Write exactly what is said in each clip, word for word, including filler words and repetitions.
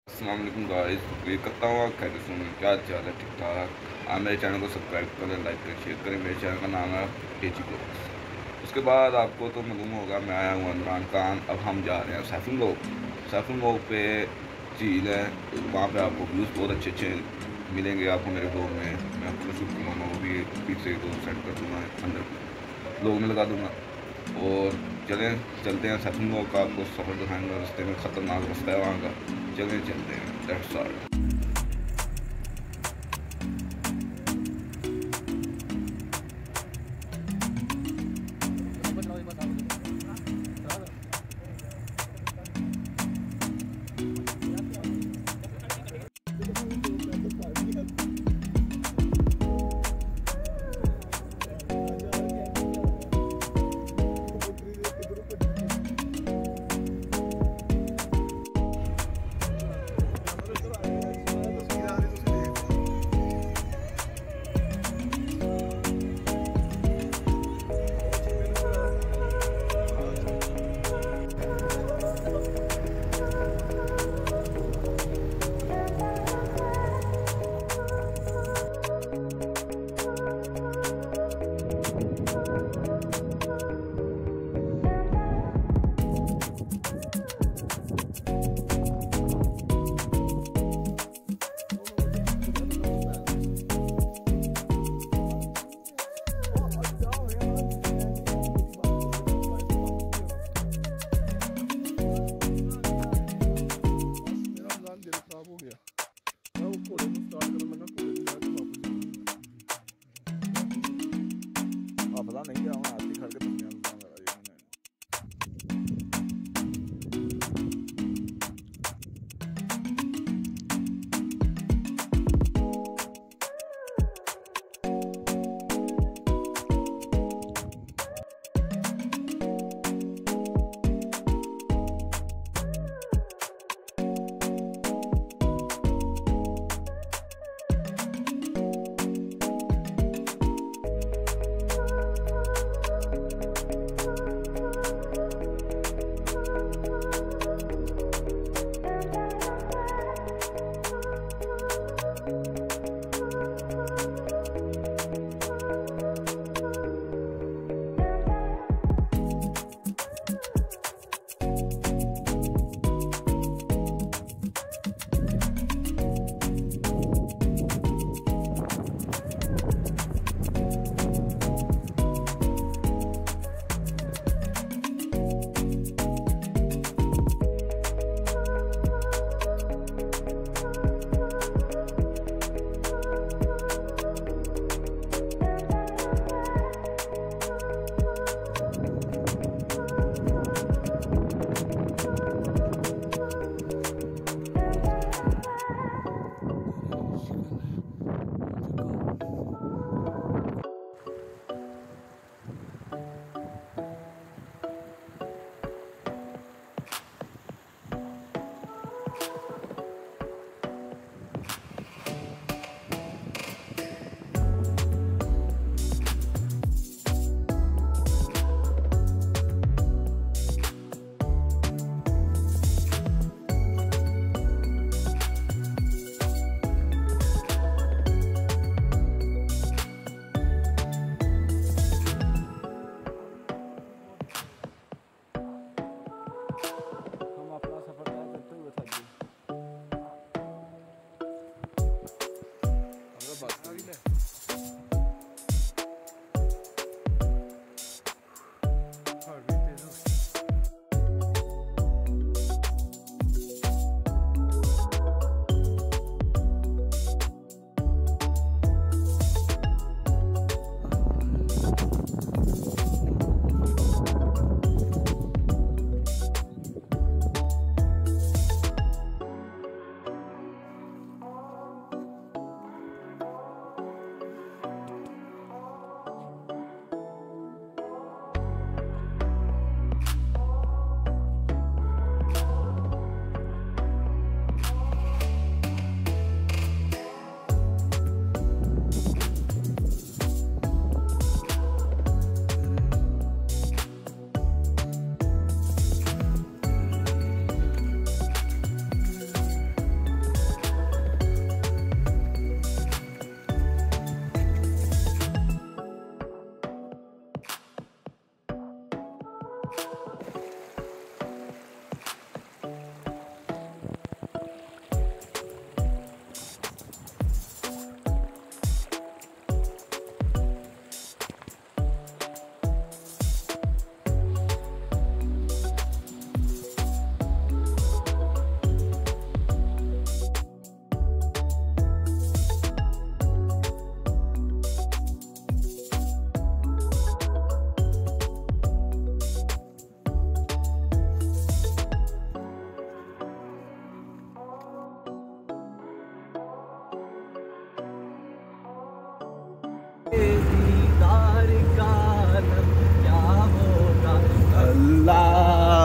अस्सलाम वालेकुम गाइस, उम्मीद करता हूँ आप खैरियत से होंगे। क्या चाल है? ठीक ठाक। आप मेरे चैनल को सब्सक्राइब करें, लाइक करें, शेयर करें। मेरे चैनल का नाम है एजी ब्लॉग्स। उसके बाद आपको तो मालूम होगा मैं आया हूँ इमरान खान। अब हम जा रहे हैं सैफुल लोग। सैफुल लोग पे झील है, वहाँ पे आपको व्यूज़ बहुत अच्छे अच्छे मिलेंगे आपको मेरे ब्लॉग में। मैं आपको शूट करूँगा, वो भी पीछे तो सेट कर दूँगा, अंदर ब्लॉग में लगा दूँगा। और चलें चलते हैं सैफुल लोग का आपको सफ़र दिखाएंगे। रास्ते में ख़तरनाक रास्ता है वहाँ का। चलें चलते हैं, लेट्स स्टार्ट।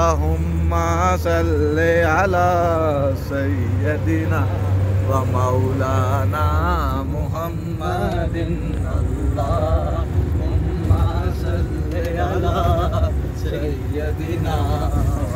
अल्लाहुम्मा सल्ले अला सय्यदिना व मौलाना मुहम्मदिन अल्लाहुम्मा सल्ले अला सय्यदिना